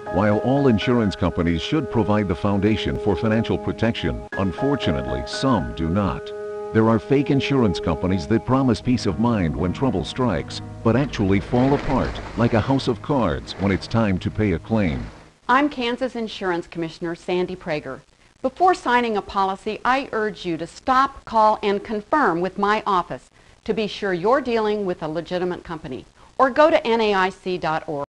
While all insurance companies should provide the foundation for financial protection, unfortunately, some do not. There are fake insurance companies that promise peace of mind when trouble strikes, but actually fall apart like a house of cards when it's time to pay a claim. I'm Kansas Insurance Commissioner Sandy Prager. Before signing a policy, I urge you to stop, call, and confirm with my office to be sure you're dealing with a legitimate company, or go to NAIC.org.